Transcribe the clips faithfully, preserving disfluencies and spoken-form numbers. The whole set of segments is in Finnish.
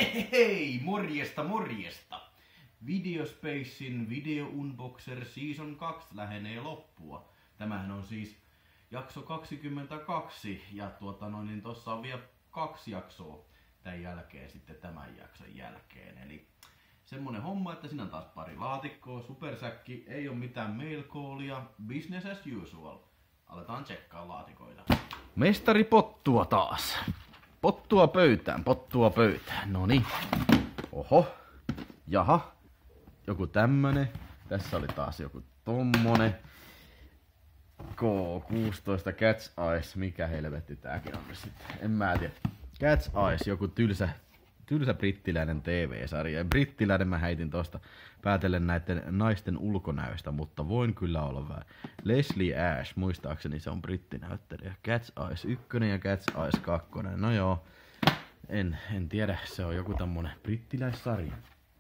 Hei, morjesta morjesta! Videospacein Video Unboxer Season kaksi lähenee loppua. Tämähän on siis jakso kaksikymmentäkaksi ja tuota noin, niin tossa on vielä kaksi jaksoa tämän jälkeen sitten tämän jakson jälkeen. Eli semmonen homma, että siinä on taas pari laatikkoa, supersäkki, ei ole mitään mail callia, business as usual. Aletaan tsekkaa laatikoita. Mestari pottua taas. Pottua pöytään, pottua pöytään. Noniin. Oho. Jaha. Joku tämmönen. Tässä oli taas joku tommonen. K kuusitoista Cat's Eyes. Mikä helvetti tääkin on sitten? En mä tiedä. Cat's Eyes. Joku tylsä, tylsä brittiläinen T V-sarja. Brittiläinen mä heitin tosta päätellen näiden naisten ulkonäöstä, mutta voin kyllä olla vähän. Leslie Ash, muistaakseni se on brittinäyttelijä. Cat's Eyes yksi ja Cat's Eyes kaksi. No joo, en, en tiedä, se on joku tämmönen brittiläissarja.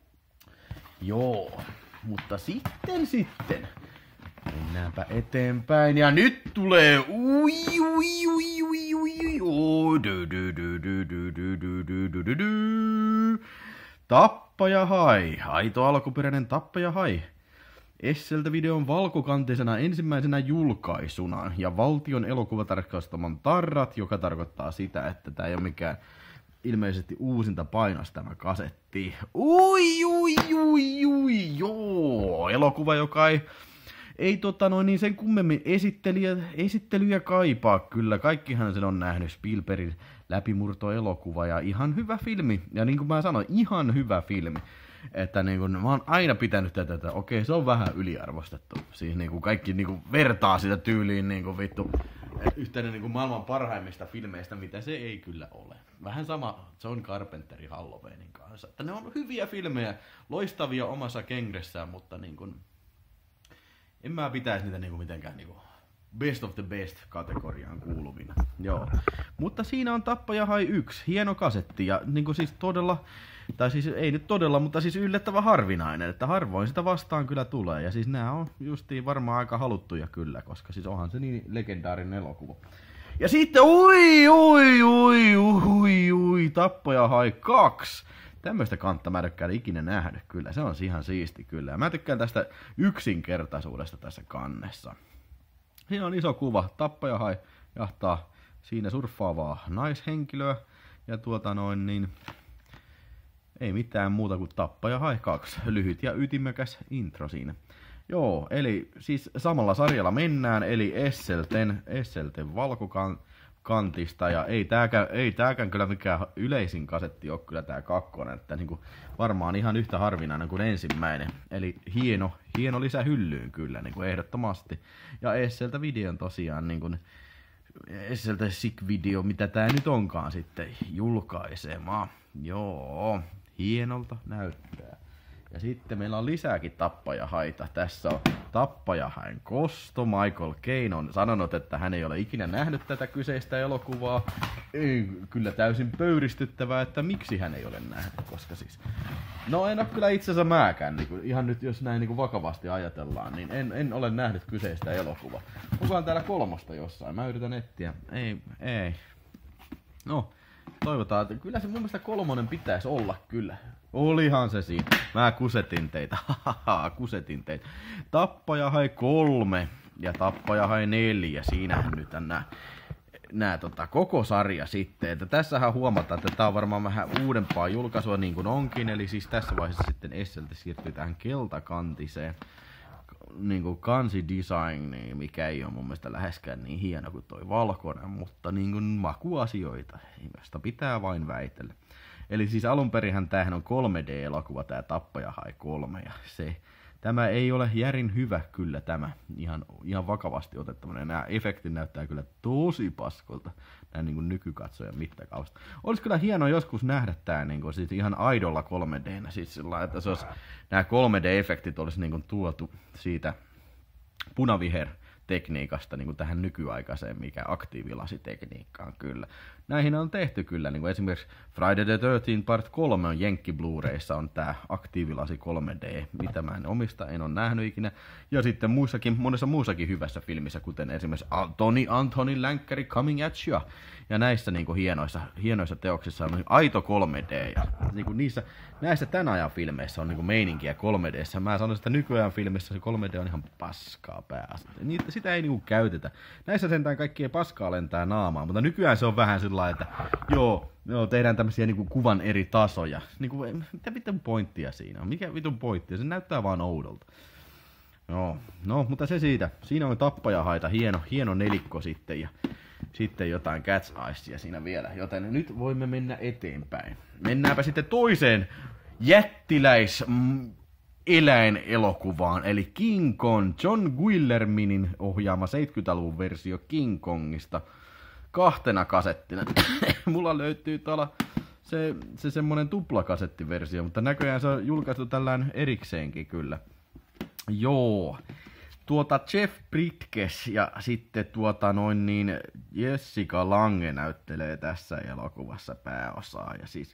Joo, mutta sitten sitten. Mennäänpä eteenpäin ja nyt tulee ui ui ui ui ui ui du du du du du du du du du du Tappaja Hai, aito alkuperäinen Tappaja Hai. Esseltä videon valkokantisena ensimmäisenä julkaisuna ja valtion elokuvatarkastaman tarrat, joka tarkoittaa sitä, että tää ei ole mikään ilmeisesti uusinta painos tämä kasetti. Ui ui ui ui joo, elokuva joka ei Ei tota noin niin sen kummemmin esittelijä, esittelyjä kaipaa kyllä. Kaikkihan sen on nähnyt, Spielbergin läpimurtoelokuva ja ihan hyvä filmi. Ja niin kuin mä sanoin, ihan hyvä filmi. Että niin kuin, mä oon aina pitänyt tätä, että okei se on vähän yliarvostettu. Siis niin kuin kaikki niin kuin vertaa sitä tyyliin niin kuin vittu yhtenä niin kuin maailman parhaimmista filmeistä, mitä se ei kyllä ole. Vähän sama John Carpenterin Halloweenin kanssa. Että ne on hyviä filmejä, loistavia omassa genressään, mutta niin kuin en mä pitäisi niitä niinku mitenkään niinku best of the best kategoriaan kuuluvina. Joo. Mutta siinä on Tappaja Hai yksi. Hieno kasetti ja niinku siis todella, tai siis ei nyt todella, mutta siis yllättävän harvinainen. Että harvoin sitä vastaan kyllä tulee. Ja siis nää on justiin varmaan aika haluttuja kyllä, koska siis onhan se niin legendaarinen elokuva. Ja sitten ui ui ui ui ui Tappaja Hai kaksi. Tämmöistä kantta mä en ole ikinä nähnyt kyllä, se on ihan siisti kyllä. Ja mä tykkään tästä yksinkertaisuudesta tässä kannessa. Siinä on iso kuva, Tappaja Hai jahtaa siinä surffaavaa naishenkilöä. Ja tuota noin niin, ei mitään muuta kuin Tappaja Hai kaksi, lyhyt ja ytimekäs intro siinä. Joo, eli siis samalla sarjalla mennään, eli Esselten, Esselten valkokan kantista, ja ei tääkään, ei tääkään kyllä mikään yleisin kasetti ole kyllä tää kakkonen, että niinku varmaan ihan yhtä harvinainen kuin ensimmäinen. Eli hieno, hieno lisä hyllyyn kyllä, niinku ehdottomasti. Ja Esseltä videon tosiaan, niinku Esseltä sick video, mitä tää nyt onkaan sitten julkaisemaan. Joo, hienolta näyttää. Ja sitten meillä on lisääkin Tappajahaita. Tässä on Tappajahain kosto. Michael Caine on sanonut, että hän ei ole ikinä nähnyt tätä kyseistä elokuvaa. Ei, kyllä täysin pöyristyttävää, että miksi hän ei ole nähnyt, koska siis no en ole kyllä itse asiassa mäkään, niin kuin, ihan nyt jos näin niin kuin vakavasti ajatellaan, niin en, en ole nähnyt kyseistä elokuvaa. Onkohan täällä kolmosta jossain? Mä yritän etsiä. Ei, ei. No, toivotaan, että kyllä se mun mielestä kolmonen pitäisi olla kyllä. Olihan se siinä. Mä kusetin teitä. Hahaha, kusetin teitä. Tappaja Hai kolme ja Tappaja Hai neljä. Siinähän nyt on nää, nää tota, koko sarja sitten. Että tässähän huomataan, että tää on varmaan vähän uudempaa julkaisua niin kuin onkin. Eli siis tässä vaiheessa sitten Esseltä siirtyy tähän keltakantiseen niin kuin kansidesigniin, mikä ei ole mun mielestä läheskään niin hieno kuin toi valkoinen, mutta niin kuin makuasioita, josta pitää vain väitellä. Eli siis alunperinhän tämähän on kolme D-elokuva, tää Tappaja Hai kolme, ja se, tämä ei ole järin hyvä kyllä tämä, ihan, ihan vakavasti otettavana. Nämä efektit näyttää kyllä tosi paskolta, näin niin kuin nykykatsojan mittakaavasta. Olisi kyllä hienoa joskus nähdä tää niin kuin, siis ihan aidolla kolme D:nä, siis sillä, että se olisi, nämä kolme D-efektit olisi niin kuin tuotu siitä punaviher tekniikasta niin kuin tähän nykyaikaiseen, mikä aktiivilasitekniikkaan kyllä. näihin on tehty kyllä, niin kuin esimerkiksi Friday the thirteenth Part kolme on Jenkki Blu-rayssa on tää aktiivilasi kolme D, mitä mä en omista, en ole nähnyt ikinä. Ja sitten muissakin, monessa muussakin hyvässä filmissä, kuten esimerkiksi Tony Antonin länkkäri Coming at You. Ja näissä niin kuin hienoissa, hienoissa teoksissa on aito kolme D. Ja niin kuin niissä, näissä tän ajan filmeissä on niin kuin meininkiä kolme D:ssä. Mä sanoisin, että nykyään filmissä se kolme D on ihan paskaa päästä. Niitä, sitä ei niin kuin käytetä. Näissä sentään kaikkea paskaa lentää naamaan, mutta nykyään se on vähän sillä että joo, joo, tehdään tämmöisiä niin kuin kuvan eri tasoja. Niin kuin, mitä vitun pointtia siinä on? Mikä vitun pointtia? Se näyttää vaan oudolta. No, no, mutta se siitä. Siinä on tappajahaita, hieno, hieno nelikko sitten ja sitten jotain Cat's Eyes siinä vielä. Joten nyt voimme mennä eteenpäin. Mennäänpä sitten toiseen jättiläis mm, eläinelokuvaan, eli King Kong, John Guillerminin ohjaama seitsemänkymmentäluvun versio King Kongista kahtena kasettina. Mulla löytyy tuolla se, se semmonen tuplakasettiversio, mutta näköjään se on julkaistu tällään erikseenkin kyllä. Joo. Tuota Jeff Bridges ja sitten tuota noin niin Jessica Lange näyttelee tässä elokuvassa pääosaa. Ja siis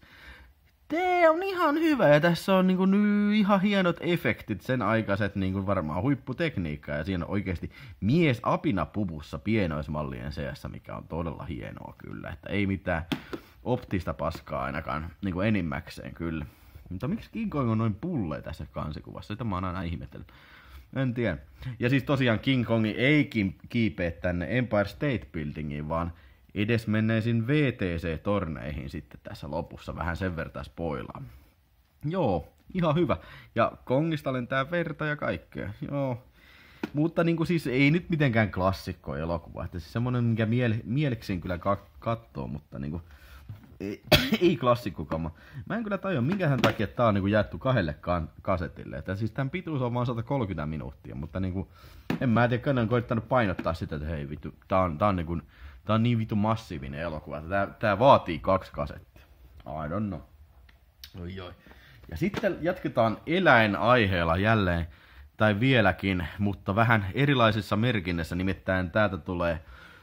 tää on ihan hyvä ja tässä on niinku ihan hienot efektit, sen aikaiset niinku varmaan huipputekniikkaa ja siinä on oikeesti mies apinapuvussa pienoismallien seassa, mikä on todella hienoa kyllä, että ei mitään optista paskaa ainakaan niinku enimmäkseen kyllä. Mutta miksi King Kong on noin pulle tässä kansikuvassa? Sitä mä oon aina ihmetellyt. En tiedä. Ja siis tosiaan King Kongi ei kiipeä tänne Empire State Buildingiin, vaan edes menneisiin V T C-torneihin sitten tässä lopussa. Vähän sen verran spoilaa. Joo, ihan hyvä. Ja Kongista lentää verta ja kaikkea. Joo. Mutta niinku siis ei nyt mitenkään klassikko elokuva. Että siis semmonen, minkä miele- mieleksin kyllä kattoo, mutta niinku ei, ei klassikkokama. Mä en kyllä tajua, minkähän takia tää on niinku jaettu kahdelle kan- kasetille. Että siis tämän pituus on vaan sata kolmekymmentä minuuttia, mutta niinku en mä tiedä, kenen on koittanut painottaa sitä, että hei vittu, tää on, tää on, niinku, tää on niin vittu massiivinen elokuva, että tää, tää vaatii kaksi kasettia. I don't know. Oi, oi. Ja sitten jatketaan eläinaiheella jälleen, tai vieläkin, mutta vähän erilaisissa merkinnässä, nimittäin täältä tulee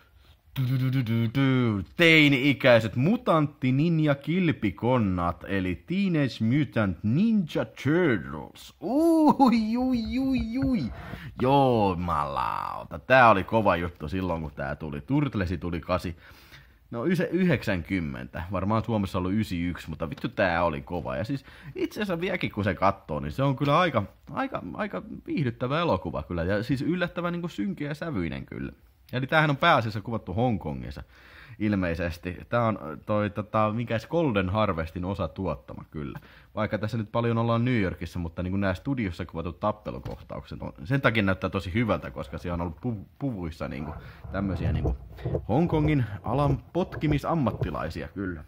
teini-ikäiset mutantti ninja kilpikonnat, eli Teenage Mutant Ninja Turtles. Ui, ui, ui, ui. Joo, malauta. Tää oli kova juttu silloin, kun tää tuli. Turtlesi tuli kasi. No yhdeksänkymmentä. Varmaan Suomessa on ollut yhdeksänkymmentäyksi, mutta vittu tää oli kova. Ja siis itse asiassa vieläkin kun se katsoo, niin se on kyllä aika, aika, aika viihdyttävä elokuva kyllä. Ja siis yllättävän niin kuin synkeä ja sävyinen kyllä. Eli tämähän on pääasiassa kuvattu Hongkongissa ilmeisesti. Tää on toi tota, mikäs Golden Harvestin osa tuottama kyllä. Vaikka tässä nyt paljon ollaan New Yorkissa, mutta niin kuin nämä studiossa kuvatut tappelukohtaukset on, sen takia näyttää tosi hyvältä, koska siellä on ollut pu- puvuissa niin kuin tämmöisiä niin kuin Hongkongin alan potkimisammattilaisia kyllä.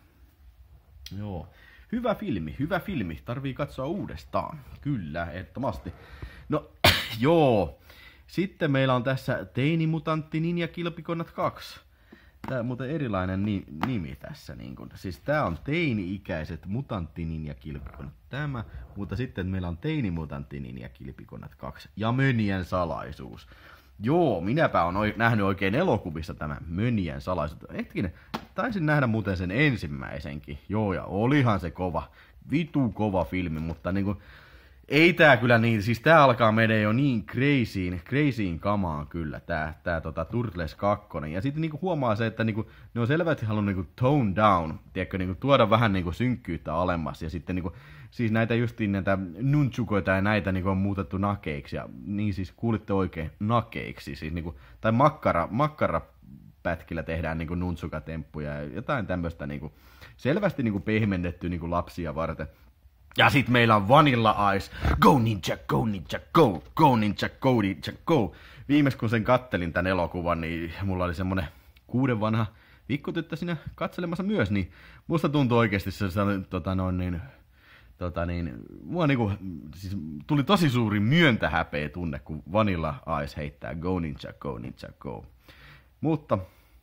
Joo. Hyvä filmi, hyvä filmi. Tarvii katsoa uudestaan. Kyllä, ehdottomasti. No, joo. Sitten meillä on tässä Teini-mutantti Ninja Kilpikonnat kaksi. Tää on muuten erilainen ni- nimi tässä. Niin kun. Siis tää on teini-ikäiset mutantti Ninja Kilpikonnat. Tämä, mutta sitten meillä on Teini-mutantti Ninja Kilpikonnat kaksi. Ja Mönien salaisuus. Joo, minäpä on oi- nähnyt oikein elokuvissa tämän Mönien salaisuus. Hetkinen, taisin nähdä muuten sen ensimmäisenkin. Joo, ja olihan se kova. Vitu kova filmi, mutta niinku ei tää kyllä niin, siis tää alkaa meidän jo niin crazyin, crazyin kamaan kyllä, tää, tää tota Turtles kaksi. Ja sitten niinku huomaa se, että niinku, ne on selvästi halunnut niinku tone down, tiedätkö, niinku tuoda vähän niinku synkkyyttä alemmas. Ja sitten niinku, siis näitä justiin näitä nunchukoita ja näitä niinku on muutettu nakeiksi. Ja niin siis kuulitte oikein, nakeiksi. Siis niinku, tai makkara, makkarapätkillä tehdään niinku nunchukatemppuja ja jotain tämmöstä niinku, selvästi niinku pehmennetty niinku lapsia varten. Ja sit meillä on Vanilla Ice. Go ninja, go ninja, go, go ninja, go ninja, go. Viimeis kun sen kattelin tän elokuvan, niin mulla oli semmonen kuuden vanha pikkutyttö siinä katselemassa myös, niin musta tuntui oikeesti se, tota noin niin, tota niin, mua niinku, siis tuli tosi suuri myöntähäpeä tunne, kun Vanilla Ice heittää go ninja, go ninja, go. Mutta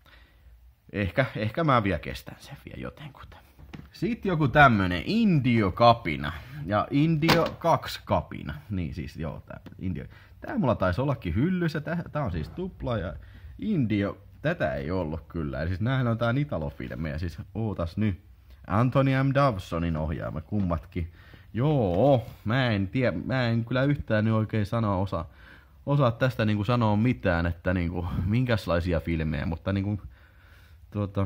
ehkä, ehkä mä vielä kestän sen vielä jotenkuten. Sitten joku tämmönen Indio-kapina ja Indio kaksi kapina. Niin siis joo, tää Indio. Tää mulla taisi ollakin hyllyssä. Tää, tää on siis tupla ja Indio tätä ei ollut kyllä. Eli siis näähän on tää Italo-filmejä, siis ootas nyt. Anthony M. Dawsonin ohjaama kummatkin. Joo, mä en tiedä, mä en kyllä yhtään nyt oikein sanoa osaa, osaa tästä niinku sanoa mitään, että niinku minkälaisia filmejä, mutta niinku tuota,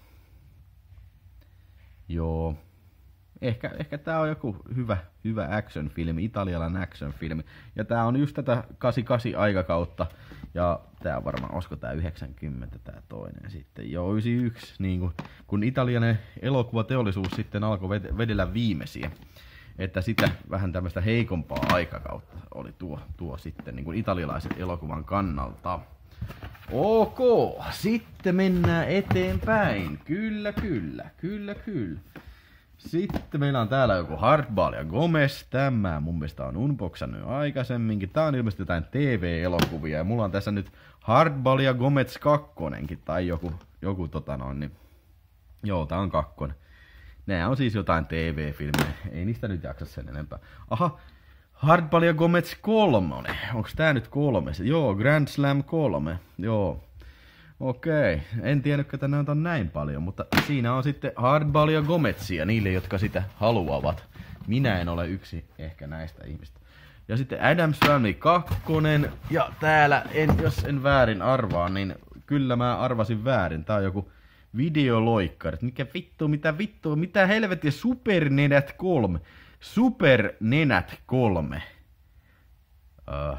joo, ehkä, ehkä tää on joku hyvä, hyvä action-filmi, italialainen action-filmi, ja tää on just tätä kahdeksankymmentäkahdeksan aikakautta, ja tää on varmaan, olisiko tää yhdeksänkymmentä tää toinen sitten, joo yhdeksänkymmentäyksi, niinku, kun italialainen elokuvateollisuus sitten alkoi vedellä viimeisiä. Että sitä vähän tämmöistä heikompaa aikakautta oli tuo, tuo sitten niin kuin italialaisen elokuvan kannalta. Ok, sitten mennään eteenpäin. Kyllä, kyllä, kyllä, kyllä. Sitten meillä on täällä joku Hardball ja Gomez. Tämä mun mielestä on unboxannut aikaisemminkin. Tää on ilmeisesti jotain T V-elokuvia. Ja mulla on tässä nyt Hardball ja Gomez kakkonenkin. Tai joku, joku tota noin. Niin. Joo, tää on kakkonen. Nää on siis jotain T V-filmejä. Ei niistä nyt jaksa sen enempää. Aha, Hardball ja Gomez kolmonen. Onks tää nyt kolme? Joo, Grand Slam kolme. Joo. Okei. En tiennyt, että näitä on näin paljon, mutta siinä on sitten Hardball ja Gomezia niille, jotka sitä haluavat. Minä en ole yksi ehkä näistä ihmistä. Ja sitten Addams Family kakkonen. Ja täällä, en, jos en väärin arvaa, niin kyllä mä arvasin väärin. Tää on joku videoloikkarit. Mikä vittu, mitä vittua, mitä helvettiä, Supernenät kolme. Supernenät kolme. Uh.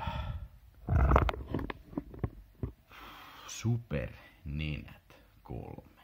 Supernenät kolme.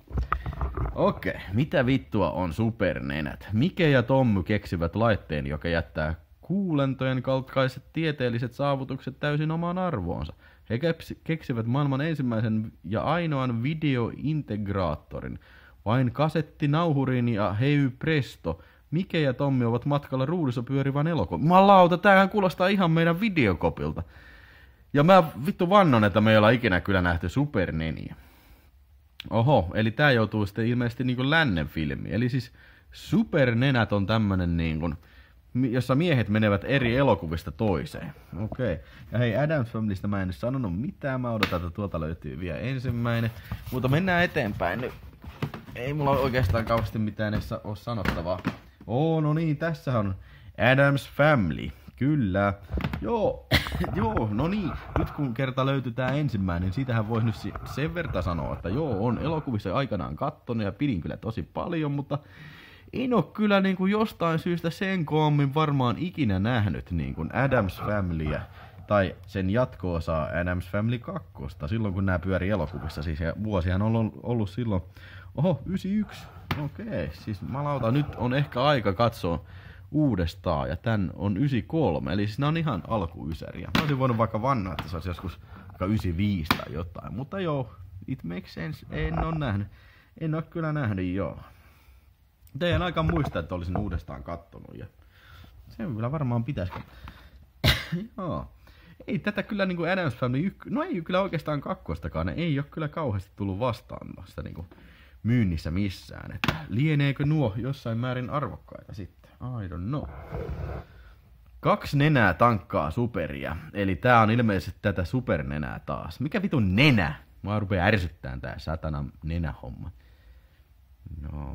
Okei, mitä vittua on supernenät? Mike ja Tommy keksivät laitteen, joka jättää kuulentojen kaltaiset tieteelliset saavutukset täysin omaan arvoonsa. He keksivät maailman ensimmäisen ja ainoan videointegraattorin. Vain kasettinauhuriin ja hei presto. Mike ja Tommi ovat matkalla ruudussa pyörivän elokuvan. Jumalauta, tämähän kuulostaa ihan meidän videokopilta. Ja mä vittu vannon, että me ei olla ikinä kyllä nähty superneniä. Oho, eli tää joutuu sitten ilmeisesti niinku lännen filmiin. Eli siis supernenät on tämmönen niinku, jossa miehet menevät eri elokuvista toiseen. Okei. Ja hei, Addams Familystä mä en nyt sanonut mitään. Mä odotan, että tuolta löytyy vielä ensimmäinen. Mutta mennään eteenpäin nyt. Ei mulla oikeastaan kauheasti mitään edes ole sanottavaa. Oo, no niin, tässä on Addams Family. Kyllä. Joo, joo, no niin. Nyt kun kerta löytyy tää ensimmäinen, niin siitähän voisi nyt sen verran sanoa, että joo, on elokuvissa aikanaan kattonut ja pidin kyllä tosi paljon, mutta en oo kyllä niin kuin jostain syystä sen koommin varmaan ikinä nähnyt niin kuin Addams Familyä tai sen jatko-osaa Addams Family kaksi, silloin kun nämä pyöri elokuvissa. Siis ja vuosihan on ollut, ollut silloin, oho, yhdeksänkymmentäyksi. Okei, siis malauta, nyt on ehkä aika katsoa uudestaan, ja tän on yhdeksänkymmentäkolme, eli siis nää on ihan alkuysäriä. Mä olisin voinut vaikka vannoa, että se olisi joskus vaikka yhdeksänkymmentäviisi tai jotain, mutta joo, it makes sense, en oo nähnyt. En oo kyllä nähnyt, joo. Teidän aika muistaa, että olisin uudestaan kattonut, ja se kyllä varmaan pitäisikö. Joo. Ei tätä kyllä niinku Addams Family yksi, no ei kyllä oikeastaan kakkostakaan, ne ei oo kyllä kauheasti tullut vastaan sitä niinku myynnissä missään, että lieneekö nuo jossain määrin arvokkaita sitten, I don't know. Kaksi nenää tankkaa superia, eli tää on ilmeisesti tätä supernenää taas. Mikä vitun nenä? Mä rupee ärsyttään tää satana nenähomma. No.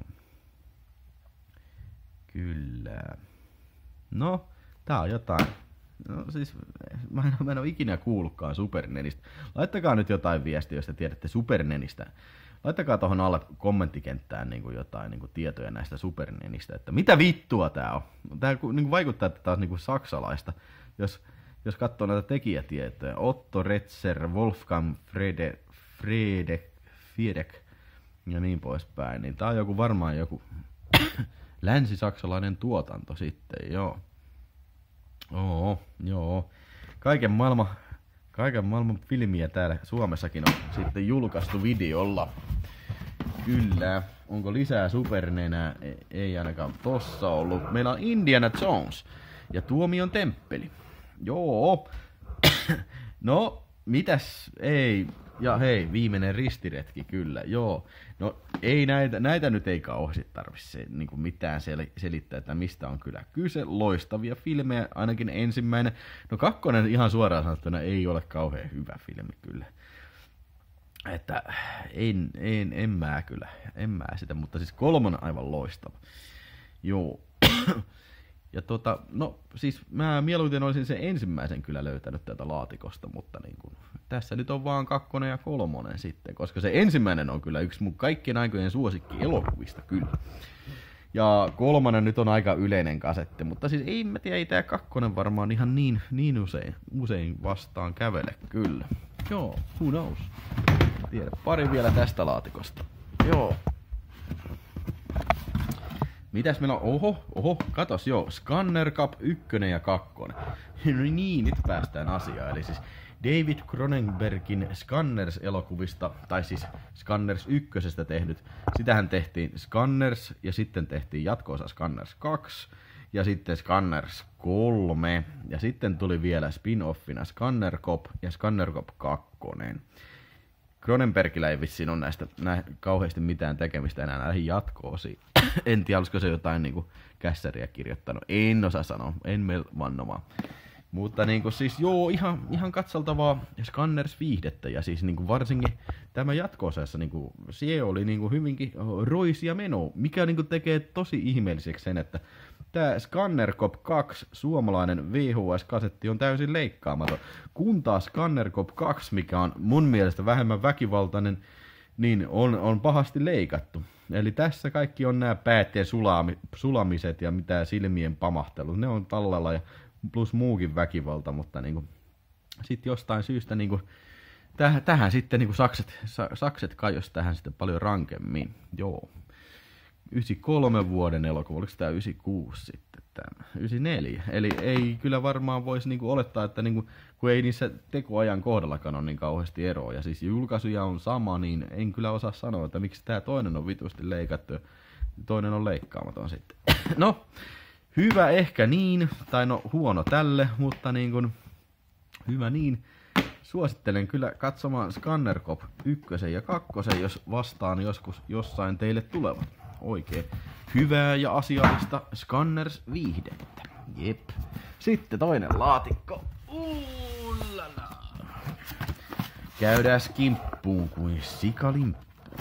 Kyllä. No, tää on jotain. No siis, mä en, mä en ole ikinä kuullutkaan supernenistä. Laittakaa nyt jotain viestiä, jos te tiedätte supernenistä. Laittakaa tuohon alle kommenttikenttään niin kuin jotain niin kuin tietoja näistä supernenistä, että mitä vittua tää on. Tää niin kuin vaikuttaa, että tää on niin kuin saksalaista. Jos, jos katsoo näitä tekijätietoja, Otto Retzer, Wolfgang Frede, Frede, Fiedek ja niin poispäin, niin tää on joku varmaan joku länsisaksalainen tuotanto sitten, joo. Oo, joo. Kaiken maailman, kaiken maailman filmiä täällä Suomessakin on sitten julkaistu videolla. Kyllä. Onko lisää supernenää? Ei ainakaan tossa ollut. Meillä on Indiana Jones ja Tuomion temppeli. Joo. No, mitäs? Ei. Ja hei, viimeinen ristiretki, kyllä, joo. No ei näitä, näitä nyt ei kauheasti tarvitse niin kuin mitään sel, selittää, että mistä on kyllä kyse. Loistavia filmejä, ainakin ensimmäinen. No kakkonen ihan suoraan sanottuna ei ole kauhean hyvä filmi kyllä. että en, en, en mä kyllä, en mä sitä, mutta siis kolmonen aivan loistava. Joo. Ja tota, no siis mä mieluiten olisin sen ensimmäisen kyllä löytänyt täältä laatikosta, mutta niin kun, tässä nyt on vaan kakkonen ja kolmonen sitten, koska se ensimmäinen on kyllä yksi mun kaikkien aikojen suosikki elokuvista kyllä. Ja kolmannen nyt on aika yleinen kasetti, mutta siis ei mä tiedä, ei tää kakkonen varmaan ihan niin, niin usein, usein vastaan kävele kyllä. Joo, who knows. Tiedä, pari vielä tästä laatikosta. Joo. Mitäs meillä on? Oho, oho, katos joo. Scanner Cup yksi ja kaksi. No niin, nyt päästään asiaan. Eli siis David Cronenbergin Scanners-elokuvista, tai siis Scanners ykkösestä tehdyt. Sitähän tehtiin Scanners ja sitten tehtiin jatko-osa Scanners kaksi ja sitten Scanners kolme. Ja sitten tuli vielä spin-offina Scanner Cop ja Scanner Cop kaksi. Cronenbergillä ei vissiin ole näistä nä, kauheasti mitään tekemistä enää näihin jatko-osiin. En tiedä, olisiko se jotain niinku kässäriä kirjoittanut. En osaa sanoa, en me vannomaan. Mutta niinku siis joo, ihan, ihan katseltavaa Scanners-viihdettä. Ja siis niinku varsinkin tämä jatko-osassa niinku, se oli niinku hyvinkin roisia menoa, mikä niinku tekee tosi ihmeelliseksi sen, että tämä Scanner Cop kaksi suomalainen V H S-kasetti on täysin leikkaamaton. Kun taas Scanner Cop kaksi, mikä on mun mielestä vähemmän väkivaltainen, niin on, on pahasti leikattu. Eli tässä kaikki on nämä päätteen sulami, sulamiset ja mitä silmien pamahtelut. Ne on tallella ja plus muukin väkivalta, mutta niinku, sit jostain syystä niinku, täh, tähän sitten niinku sakset, sa, sakset kajos tähän sitten paljon rankemmin. Joo. yhdeksänkymmentäkolme vuoden elokuva, oliko tämä yhdeksänkymmentäkuusi sitten tämä? yhdeksänkymmentäneljä. Eli ei kyllä varmaan voisi niinku olettaa, että niinku, kun ei niissä tekoajan kohdallakaan ole niin kauheasti eroa. Ja siis julkaisuja on sama, niin en kyllä osaa sanoa, että miksi tämä toinen on vitusti leikattu ja toinen on leikkaamaton sitten. No, hyvä ehkä niin, tai no huono tälle, mutta niin kuin, hyvä niin. Suosittelen kyllä katsomaan Scanner Cop yksi ja kaksi, jos vastaan joskus jossain teille tulevat. Oikein hyvää ja asiallista Scanners-viihdettä. Jep. Sitten toinen laatikko. Uulala. Käydään kimppuun kuin sikalimppu.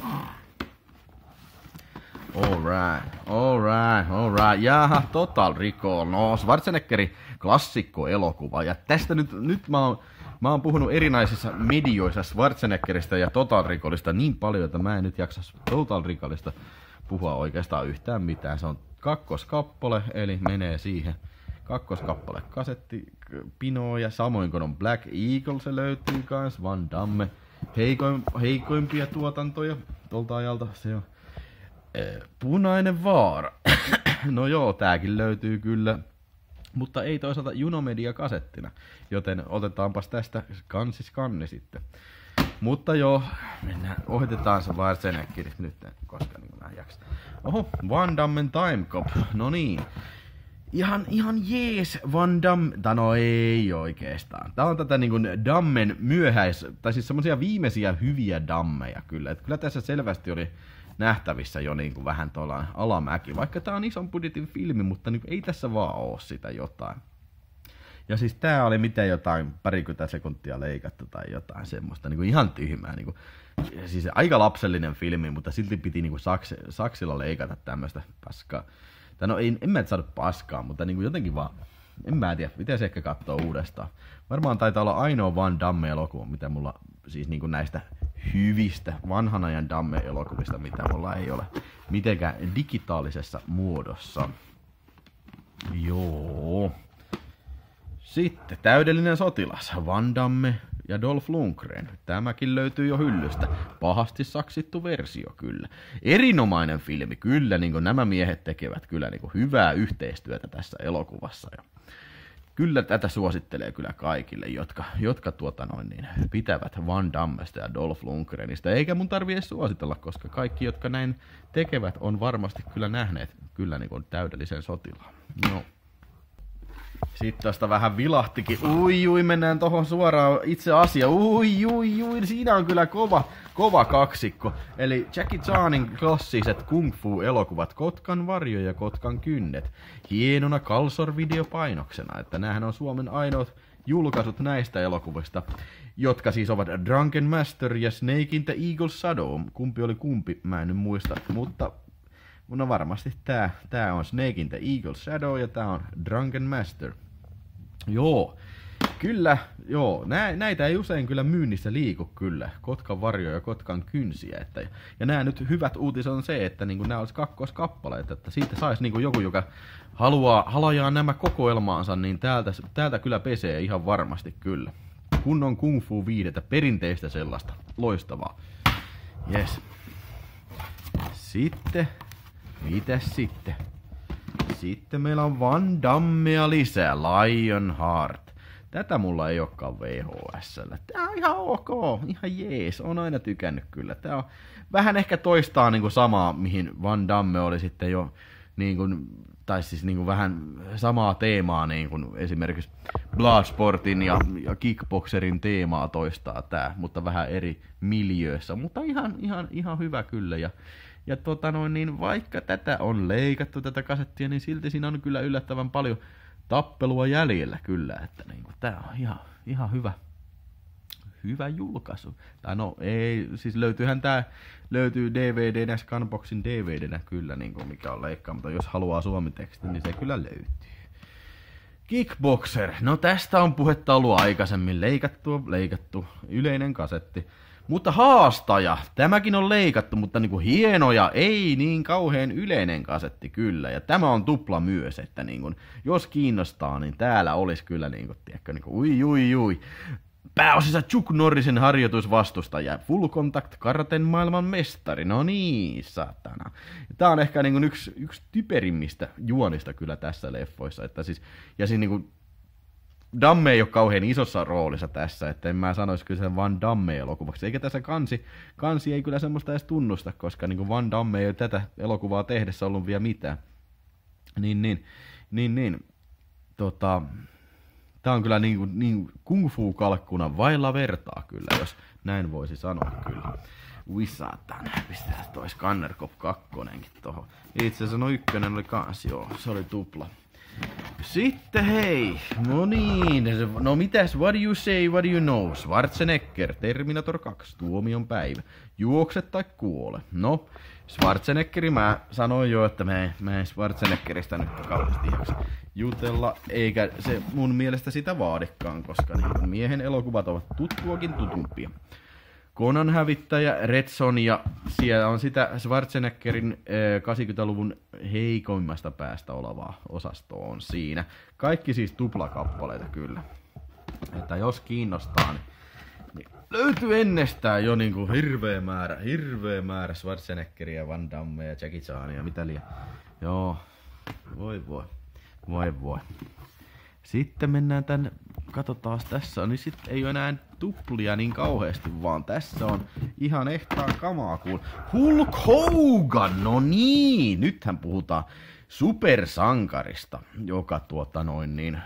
Alright, alright, alright. Jaha, Total Recall. No, Schwarzeneggerin klassikko-elokuva. Ja tästä nyt, nyt mä oon, mä oon puhunut erinäisissä medioissa Schwarzeneggeristä ja Total Recallista niin paljon, että mä en nyt jaksa Total Recallista puhua oikeastaan yhtään mitään. Se on kakkoskappale, eli menee siihen. Kakkoskappale kasetti Pinoa ja samoin kun on Black Eagle, se löytyy kans. Van Damme. Heikoim, heikoimpia tuotantoja tolta ajalta. Se on ee, Punainen vaara. No joo, tääkin löytyy kyllä. Mutta ei toisaalta Junomedia kasettina. Joten otetaanpas tästä kansi skanni sitten. Mutta joo, mennään, ohitetaan se Schwarzeneggeristä nyt, koska niin mä jaksan. Oho, Van Dammen Time Cop, no niin. Ihan, ihan jees Van Damme, tai no ei oikeastaan. Tää on tätä niinku Dammen myöhäis, tai siis semmosia viimeisiä hyviä Dammeja kyllä. Et kyllä tässä selvästi oli nähtävissä jo niinku vähän tuolla alamäki, vaikka tää on ison budjetin filmi, mutta niinku ei tässä vaan oo sitä jotain. Ja siis tää oli miten jotain parikymmentä sekuntia leikattu tai jotain semmoista, niinku ihan tyhmää. Niinku, siis aika lapsellinen filmi, mutta silti piti niinku saks, saksilla leikata tämmöstä paskaa. Tai no ei, en mä et saanut paskaa, mutta niinku jotenkin vaan, en mä tiedä, miten se ehkä katsoo uudestaan. Varmaan taitaa olla ainoa Van Damme-elokuva, mitä mulla siis niinku näistä hyvistä vanhan ajan Damme-elokuvista, mitä mulla ei ole mitenkään digitaalisessa muodossa. Joo. Sitten täydellinen sotilas, Van Damme ja Dolph Lundgren. Tämäkin löytyy jo hyllystä. Pahasti saksittu versio kyllä. Erinomainen filmi, kyllä niin kuin nämä miehet tekevät kyllä niin kuin hyvää yhteistyötä tässä elokuvassa. Ja kyllä tätä suosittelee kyllä kaikille, jotka, jotka tuota noin, niin, pitävät Van Dammesta ja Dolph Lundgrenista. Eikä mun tarvii edes suositella, koska kaikki, jotka näin tekevät, on varmasti kyllä nähneet kyllä niin kuin täydellisen sotilaan. No. Sitten tosta vähän vilahtikin. Ui, ui, mennään tohon suoraan itse asiaan. Ui, ui, ui, siinä on kyllä kova, kova kaksikko. Eli Jackie Chanin klassiset kung fu elokuvat Kotkan varjo ja Kotkan kynnet. Hienona Kalsor-videopainoksena, että näähän on Suomen ainoat julkaisut näistä elokuvista, jotka siis ovat Drunken Master ja Snake in the Eagle Shadow. Kumpi oli kumpi, mä en nyt muista, mutta no varmasti tää, tää on Snake in the Eagle Shadow ja tää on Drunken Master. Joo, kyllä, joo, nä, näitä ei usein kyllä myynnissä liiku kyllä, Kotkan varjo ja Kotkan kynsiä. Että, ja nämä nyt hyvät uutiset on se, että niin nämä olisi kakkoskappaleet, että siitä saisi niin joku, joka haluaa halajaa nämä kokoelmaansa, niin täältä, täältä kyllä pesee ihan varmasti kyllä. Kunnon kung fu viidettä, perinteistä sellaista, loistavaa. Yes. Sitten, mitäs sitten? Sitten meillä on Van Dammea lisää, Lionheart. Tätä mulla ei olekaan V H S:llä. Tää on ihan ok, ihan jees, on aina tykännyt kyllä. Tää on vähän ehkä toistaa niinku samaa, mihin Van Damme oli sitten jo, niinku, tai siis niinku vähän samaa teemaa, niinku esimerkiksi Bloodsportin ja, ja Kickboxerin teemaa toistaa tää, mutta vähän eri miljöössä. Mutta ihan, ihan, ihan hyvä kyllä. Ja, ja tota noin, niin vaikka tätä on leikattu, tätä kasettia, niin silti siinä on kyllä yllättävän paljon tappelua jäljellä kyllä, että niinku, tää on ihan, ihan hyvä, hyvä julkaisu. Tai no ei, siis löytyyhän tää, löytyy D V D-nä, Scanboxin D V D-nä kyllä, niinku, mikä on leikkaa, mutta jos haluaa suomiteksti, niin se kyllä löytyy. Kickboxer, no tästä on puhetta ollut aikaisemmin, leikattu, leikattu, yleinen kasetti. Mutta haastaja, tämäkin on leikattu, mutta niinku hienoja, ei niin kauhean yleinen kasetti kyllä. Ja tämä on tupla myös, että niinku, jos kiinnostaa, niin täällä olisi kyllä niinku, tiedätkö, niinku, ui ui ui. Pääosissa Chuck Norrisen harjoitusvastustaja, Full Contact Karaten maailman mestari, no niin, satana. Tää on ehkä niinku yksi, yksi typerimmistä juonista kyllä tässä leffoissa, että siis, ja siis niinku, Damme ei ole kauhean isossa roolissa tässä, että en mä sanoisi kyllä sen Van Damme-elokuvaksi. Eikä tässä kansi, kansi ei kyllä semmoista edes tunnusta, koska niin kuin Van Damme ei ole tätä elokuvaa tehdessä ollut vielä mitään. Niin, niin, niin, niin. Tota, tää on kyllä niin, kuin, niin kung fu-kalkkuna vailla vertaa kyllä, jos näin voisi sanoa kyllä. Ui saatana, pistetään toi Scannercop kakkonenkin tohon. Itse asiassa no ykkönen oli kans, joo, se oli tupla. Sitten hei, no niin, no mitäs, what do you say, what do you know, Schwarzenegger, Terminator kaksi, tuomion päivä, juokse tai kuole. No, Schwarzeneggeri mä sanoin jo, että mä, mä en Schwarzeneggeristä nyt kauheasti jaksa jutella, eikä se mun mielestä sitä vaadikaan, koska niin miehen elokuvat ovat tuttuakin tutumpia. Conan hävittäjä, Red Son ja siellä on sitä Schwarzeneggerin äh, kahdeksankymmentäluvun heikoimmasta päästä olevaa osastoa on siinä. Kaikki siis tuplakappaleita kyllä. Että jos kiinnostaa, niin, niin löytyy ennestään jo niinku hirveä määrä, hirveä määrä Schwarzeneggeria, Van Dammea ja Jackie Chania ja mitä liian. Joo, voi voi, voi voi. Sitten mennään tänne, katsotaan tässä, niin sitten ei ole enää tuplia niin kauheasti, vaan tässä on ihan ehtaa kamaa kuin Hulk Hogan, no niin, nythän puhutaan supersankarista, joka tuota noin niin,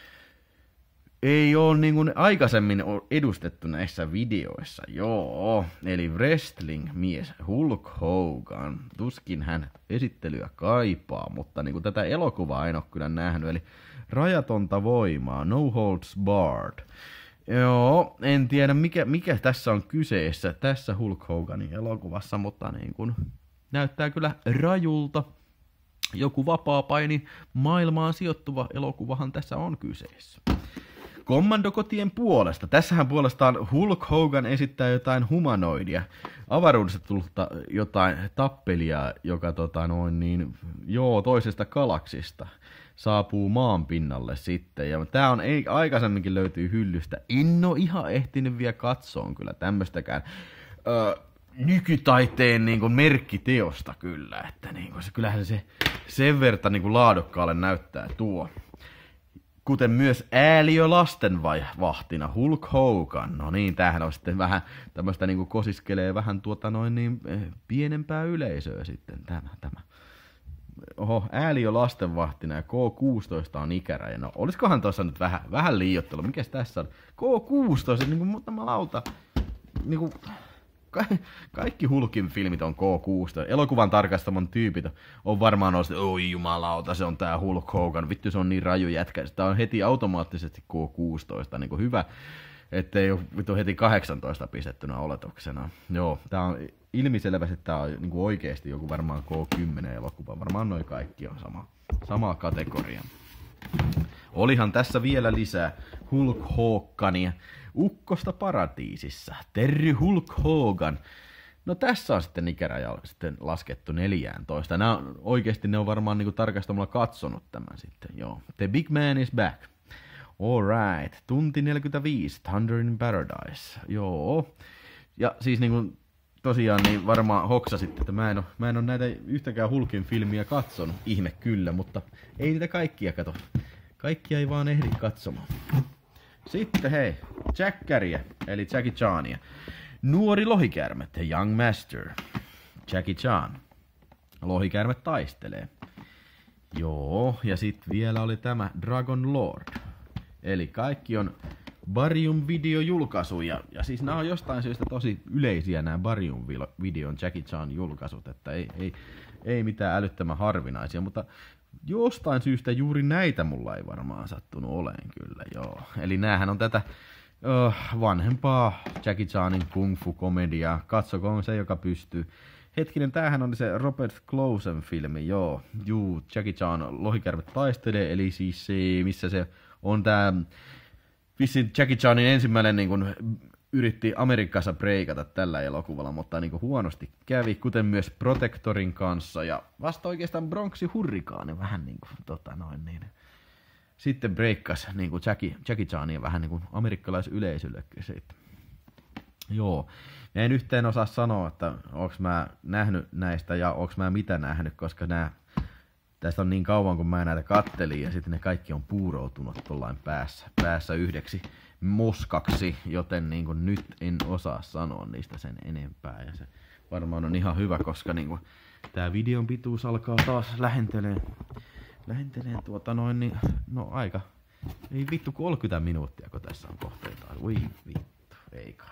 ei ole niin kuin aikaisemmin edustettu näissä videoissa, joo, eli wrestling-mies Hulk Hogan, tuskin hän esittelyä kaipaa, mutta niin kuin tätä elokuvaa en ole kyllä nähnyt, eli rajatonta voimaa, no holds barred. Joo, en tiedä mikä, mikä tässä on kyseessä tässä Hulk Hoganin elokuvassa, mutta niin kuin näyttää kyllä rajulta. Joku vapaapaini maailmaan sijoittuva elokuvahan tässä on kyseessä. Kommandokotien puolesta. Tässähän puolestaan Hulk Hogan esittää jotain humanoidia. Avaruudesta tullutta jotain tappelia, joka tota noin niin, joo, toisesta galaksista saapuu maan pinnalle sitten. Ja tää on, ei, aikaisemminkin löytyy hyllystä. En oo ihan ehtinyt vielä katsoa kyllä tämmöstäkään öö, nykytaiteen niin kuin merkkiteosta kyllä. Että niin kuin se, kyllähän se sen verran niin kuin laadukkaalle näyttää tuo. Kuten myös ääliö lastenvahtina Hulk Hogan. No niin, tämähän on sitten vähän tämmöistä niin kuin kosiskelee vähän tuota noin niin pienempää yleisöä sitten tämä. tämä. oho, ääli on lastenvahtina ja K kuusitoista on ikäraja. No, olisikohan tuossa nyt vähän, vähän liioittelu? Mikäs tässä on? K kuusitoista, niin kuin muutama lauta. Niin kuin, ka- kaikki Hulkin filmit on K kuusitoista. Elokuvan tarkastamon tyypit on varmaan ollut, että oi jumalauta, se on tää Hulk Hogan. Vittu, se on niin raju jätkä. Sitä on heti automaattisesti K kuusitoista. Niin kuin hyvä, ettei ole vittu heti kahdeksantoista pistettynä oletuksena. Joo, tää on ilmiselvästi, että tää on niin kuin oikeesti joku varmaan K kymmenen elokuva. Varmaan noi kaikki on sama, sama kategoria. Olihan tässä vielä lisää Hulk Hogania. Ukkosta paratiisissa. Terry Hulk Hogan. No tässä on sitten ikäraja sitten laskettu neljätoista. Nämä on, oikeesti ne on varmaan niin kuin tarkastamalla katsonut tämän sitten. Joo. The Big Man is back. Alright. Tunti neljäkymmentäviisi. Thunder in Paradise. Joo. Ja siis niin kuin tosiaan niin varmaan hoksasitte, että mä en, ole, mä en ole näitä yhtäkään Hulkin filmiä katsonut. Ihme kyllä, mutta ei niitä kaikkia kato. Kaikkia ei vaan ehdi katsomaan. Sitten hei, Jackaria, eli Jackie Chania. Nuori lohikäärme, The Young Master. Jackie Chan. Lohikäärme taistelee. Joo, ja sitten vielä oli tämä Dragon Lord. Eli kaikki on Barium-videojulkaisuja. Ja siis nämä on jostain syystä tosi yleisiä nämä Barium-videon Jackie Chan julkaisut. Että ei, ei, ei mitään älyttömän harvinaisia, mutta jostain syystä juuri näitä mulla ei varmaan sattunut oleen kyllä, joo. Eli näähän on tätä uh, vanhempaa Jackie Chanin kung fu komediaa. Katsokoon se, joka pystyy. Hetkinen, tämähän on se Robert Closen filmi, joo. Juu, Jackie Chan lohikäärme taistelee, eli siis se, missä se on tää vissiin Jackie Chanin ensimmäinen niin kun yritti Amerikassa breikata tällä elokuvalla, mutta niin kuin huonosti kävi, kuten myös Protectorin kanssa, ja vasta oikeastaan Bronxin hurrikaani vähän niin kuin, tota noin niin. Sitten breikkasi niin kuin Jackie, Jackie Chania vähän niin kuin amerikkalaisyleisöllekin sitten. Joo, ja en yhteen osaa sanoa, että onks mä nähnyt näistä ja onks mä mitä nähnyt, koska nää, tästä on niin kauan kun mä näitä kattelin, ja sitten ne kaikki on puuroutunut tollain päässä, päässä yhdeksi moskaksi, joten niin kuin nyt en osaa sanoa niistä sen enempää. Ja se varmaan on ihan hyvä, koska niin kuin tää videon pituus alkaa taas lähentelee, lähentelee tuota noin, niin no aika, ei vittu kolmekymmentä minuuttia, kun tässä on kohteita. Ui vittu, ei kai.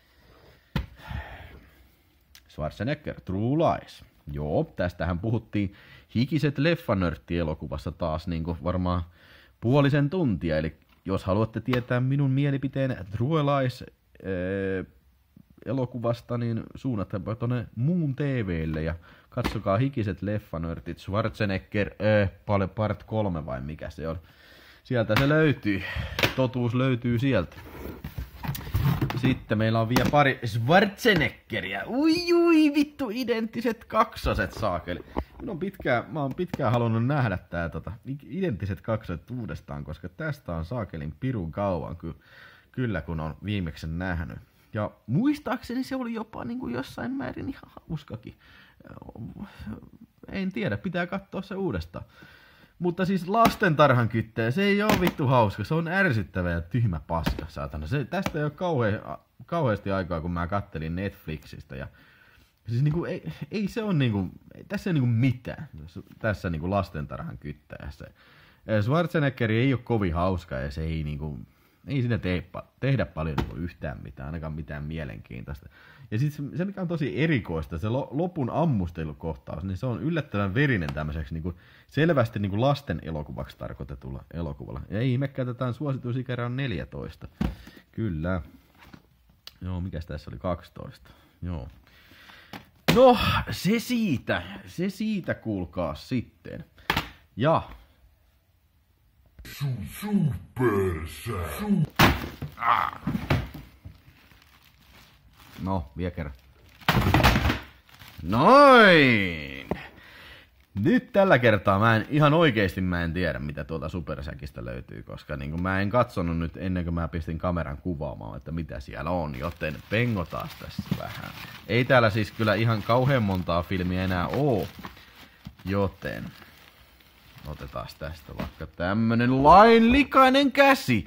Schwarzenegger, True Lies. Joo, tästähän puhuttiin Hikiset leffanörtti-elokuvassa taas niin kuin varmaan puolisen tuntia, eli jos haluatte tietää minun mielipiteen True Lies ee, elokuvasta, niin suunnattapa tuonne muun T V:lle ja katsokaa Hikiset leffanörtit, Schwarzenegger, ee, part kolme vai mikä se on. Sieltä se löytyy, totuus löytyy sieltä. Sitten meillä on vielä pari Schwarzeneggeria. Ui ui vittu, identtiset kaksoset saakeli. Minun on pitkään, mä oon pitkään halunnut nähdä tää tota, identtiset kaksoset uudestaan, koska tästä on saakelin pirun kauan ky, kyllä kun on viimeksi nähnyt. Ja muistaakseni se oli jopa niin kuin jossain määrin ihan hauskakin. En tiedä, pitää katsoa se uudestaan. Mutta siis lastentarhan kyttejä, se ei oo vittu hauska, se on ärsyttävä ja tyhmä paska, saatana. Se, tästä ei oo kauhe, kauheasti aikaa, kun mä kattelin Netflixistä. Ja, siis niinku, ei, ei se on niinku, tässä ei niinku mitään, tässä niinku lastentarhan kyttäjässä. Schwarzenegger ei oo kovin hauska ja se ei niinku, ei siinä tee, tehdä paljon niinku yhtään mitään, ainakaan mitään mielenkiintoista. Ja sitten se, mikä on tosi erikoista, se lopun ammustelukohtaus, niin se on yllättävän verinen tämmöiseksi niin kuin selvästi niin kuin lasten elokuvaksi tarkoitetulla elokuvalla. Ja ei ihmekään, tätä suosituisikära on neljätoista. Kyllä. Joo, mikäs tässä oli kaksitoista. Joo. No, se siitä. Se siitä, kuulkaa sitten. Ja Super Su ah. No, vielä kerran. Noin! Nyt tällä kertaa mä en ihan oikeesti mä en tiedä, mitä tuolta Supersäkistä löytyy, koska niin kuin mä en katsonut nyt ennen kuin mä pistin kameran kuvaamaan, että mitä siellä on, joten pengotaan tässä vähän. Ei täällä siis kyllä ihan kauhean montaa filmiä enää oo, joten otetaan tästä vaikka tämmönen lainlikainen käsi.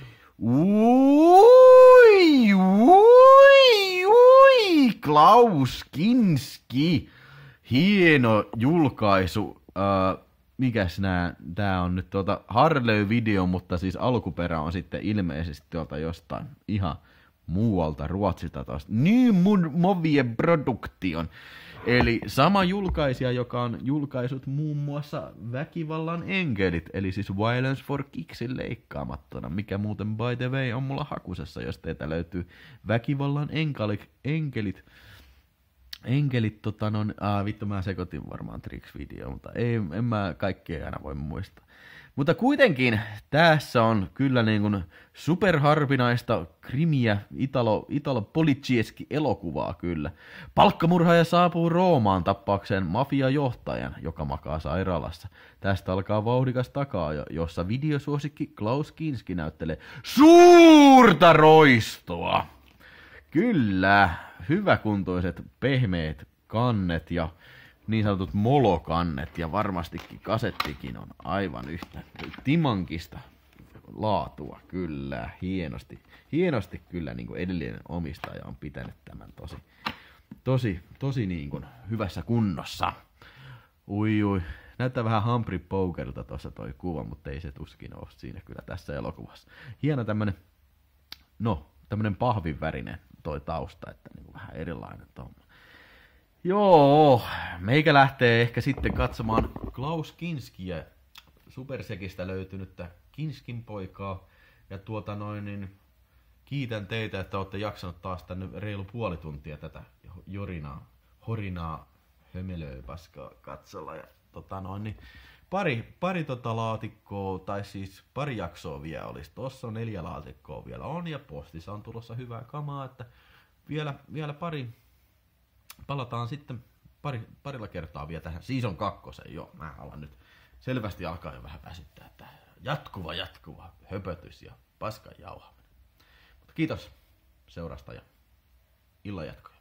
Ui, ui, ui, Klaus Kinski. Hieno julkaisu Uh, mikäs nää, tää on nyt tuota Harley-video, mutta siis alkuperä on sitten ilmeisesti tuolta jostain ihan muualta Ruotsista tosta. Ny mun movie production. Eli sama julkaisija, joka on julkaisut muun muassa Väkivallan enkelit, eli siis Violence for Kicksin leikkaamattomana, mikä muuten by the way on mulla hakusessa, jos teitä löytyy Väkivallan enkelit, enkelit, enkelit tota non, aa vittu mä sekoitin varmaan Tricks-video, mutta ei, en mä kaikkea aina voi muistaa. Mutta kuitenkin tässä on kyllä niin kuin superharvinaista krimiä, Italo, Italo Policijski elokuvaa kyllä. Palkkamurhaaja saapuu Roomaan tappaakseen mafiajohtajan, joka makaa sairaalassa. Tästä alkaa vauhdikas takaa, jossa videosuosikki Klaus Kinski näyttelee suurta roistoa. Kyllä, hyväkuntoiset pehmeät kannet ja niin sanotut molokannet ja varmastikin kasettikin on aivan yhtä timankista laatua, kyllä, hienosti, hienosti kyllä niin kuin edellinen omistaja on pitänyt tämän tosi, tosi, tosi niin kuin hyvässä kunnossa. Ui ui, näyttää vähän Humphrey Bogerilta tuossa toi kuva, mutta ei se tuskin ole siinä kyllä tässä elokuvassa. Hieno tämmönen, no tämmönen pahvinvärinen toi tausta, että niin kuin vähän erilainen tommoinen. Joo, meikä lähtee ehkä sitten katsomaan Klaus Kinskiä, Supersekistä löytynyttä Kinskin poikaa. Ja tuota noin, niin kiitän teitä, että olette jaksanut taas tänne reilu puoli tuntia tätä jorinaa, horinaa, hömelöä, paskaa katsella. Ja tota noin, niin pari, pari tota laatikkoa, tai siis pari jaksoa vielä olisi. Tossa on neljä laatikkoa vielä on, ja postissa on tulossa hyvää kamaa, että vielä, vielä pari. Palataan sitten pari, parilla kertaa vielä tähän season kakkosen. Joo, mä alan nyt selvästi alkaa jo vähän väsyttää, että jatkuva, jatkuva höpötys ja paskan jauhaminen. Mutta kiitos seurasta ja illan jatkoa.